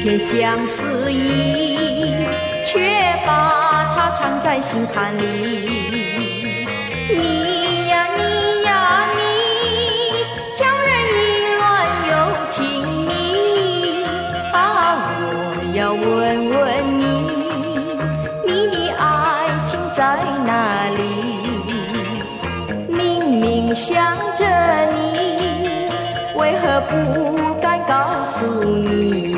片相思意，却把它藏在心坎里。你呀你呀你，叫人意乱又情迷。我要问问你，你的爱情在哪里？明明想着你，为何不敢告诉你？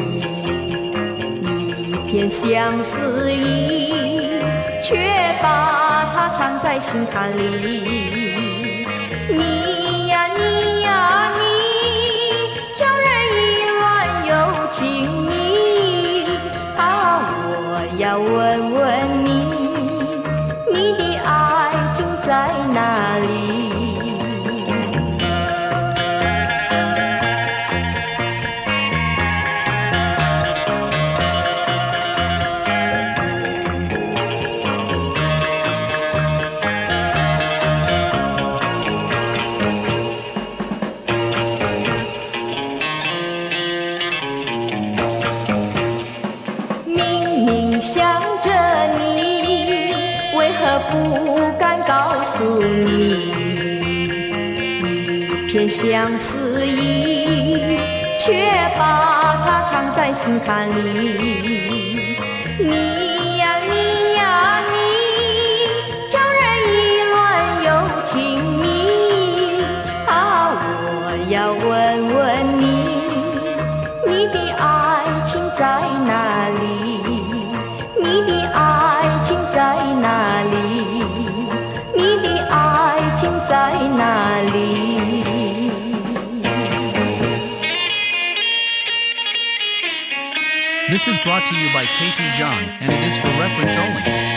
一片相思意，却把它藏在心坎里。你呀你呀你，叫人意乱又情迷。我要问问你，你的爱情在哪里？想着你，为何不敢告诉你？一片相思意，却把它藏在心坎里。你呀你呀你，叫人意乱又情迷。我要问问你，你的爱情在哪里？你的爱情在哪里？你的爱情在哪里？ This is brought to you by KT John, and it is for reference only.